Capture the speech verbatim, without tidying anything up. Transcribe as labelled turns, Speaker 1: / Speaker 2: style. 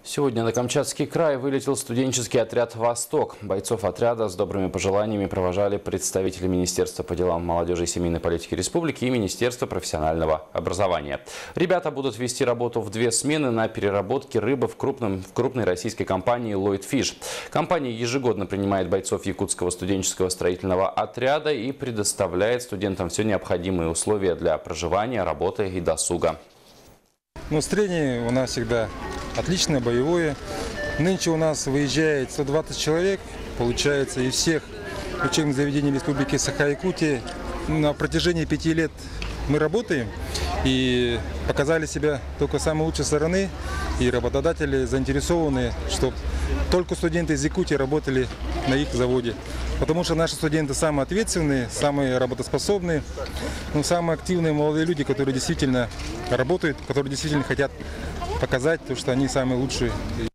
Speaker 1: Сегодня на Камчатский край вылетел студенческий отряд «Восток». Бойцов отряда с добрыми пожеланиями провожали представители Министерства по делам молодежи и семейной политики республики и Министерства профессионального образования. Ребята будут вести работу в две смены на переработке рыбы в, крупном, в крупной российской компании «Lloyd Fish». Компания ежегодно принимает бойцов якутского студенческого строительного отряда и предоставляет студентам все необходимые условия для проживания, работы и досуга.
Speaker 2: Настроение у нас всегда отличное, боевое. Нынче у нас выезжает сто двадцать человек, получается, из всех учебных заведений Республики Саха-Якутия. На протяжении пяти лет мы работаем и показали себя только с самой лучшей стороны. И работодатели заинтересованы, чтобы только студенты из Якутии работали на их заводе. Потому что наши студенты самые ответственные, самые работоспособные, но самые активные молодые люди, которые действительно работают, которые действительно хотят показать то, что они самые лучшие